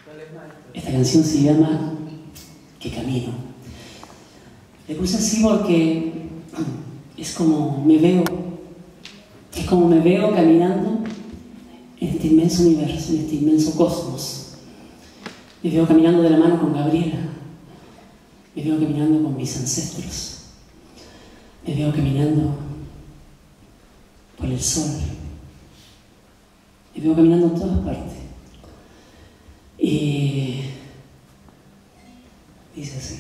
Esta canción se llama Que Camino. Le puse así porque es como me veo caminando en este inmenso universo, en este inmenso cosmos. Me veo caminando de la mano con Gabriela, me veo caminando con mis ancestros, me veo caminando por el sol, me veo caminando en todas partes. Y dice así.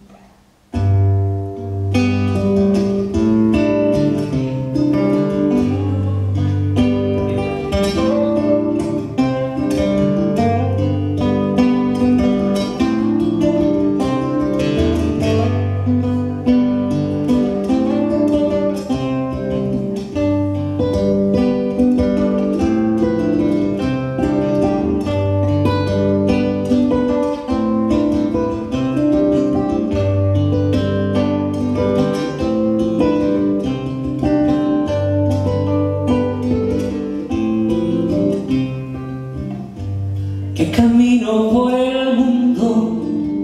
Que camino por el mundo,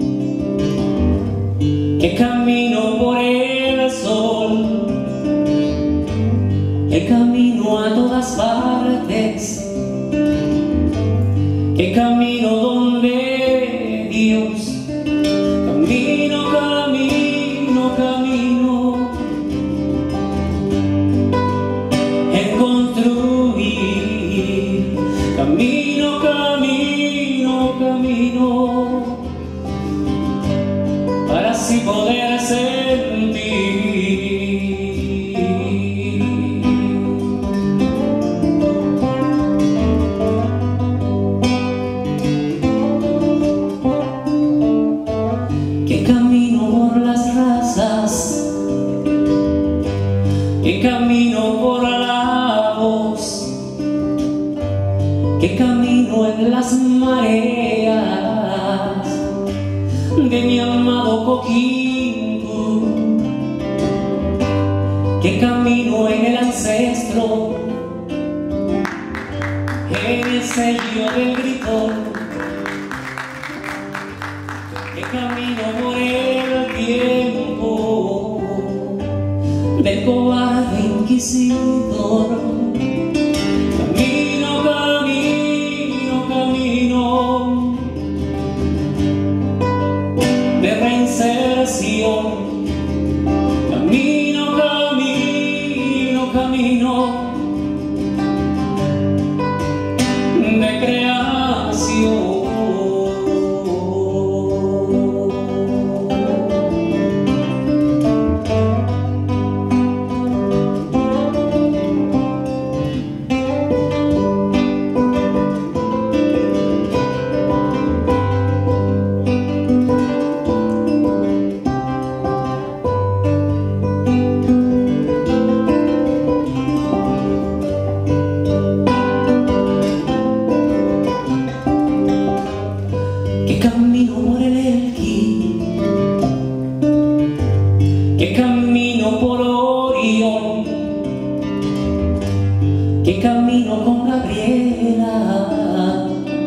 que camino por el sol, que camino a todas partes, que camino donde Dios, camino, camino, camino, en construir, camino, camino, camino, para así poder sentir que camino por las razas, que camino por la voz, que camino en las mareas de mi amado Coquimbo, que camino en el ancestro, en el sello del grito, que camino por el tiempo del cobarde inquisidor. Camino, camino, camino de reinserción, camino, camino, camino de creación. Que camino por el Elqui, que camino por Orión, que camino con Gabriela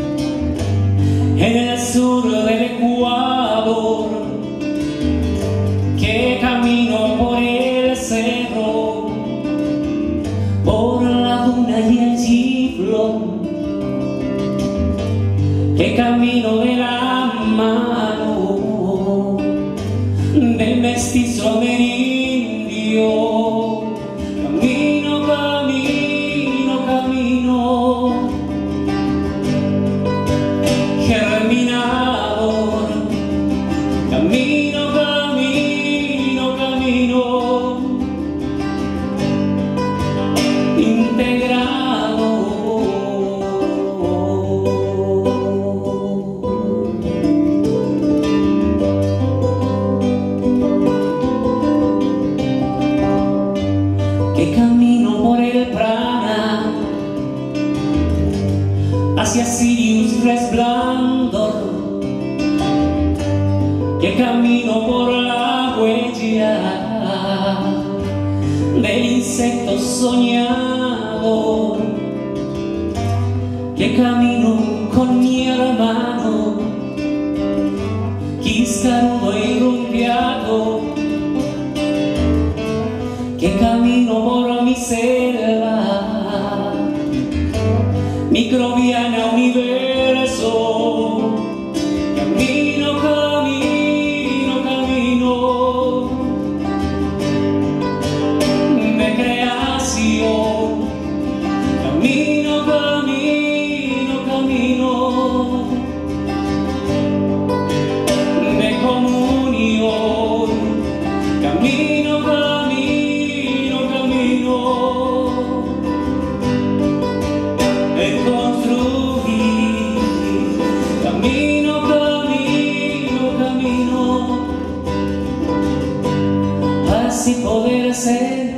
en el sur del Ecuador, que camino por el cerro, por la duna y el chiflón, que camino de la mano del mestizo amerindio. Camino, camino, camino, germinador. Camino, camino, camino, integrado. Que camino por el prana hacia Sirius resplandor, que camino por la huella del insecto soñador, que camino con mi hermano microbiana universo. Camino, camino, camino de creación. Camino, camino, camino de comunión. Camino, camino, camino de construir. Camino, camino, camino, así poder ser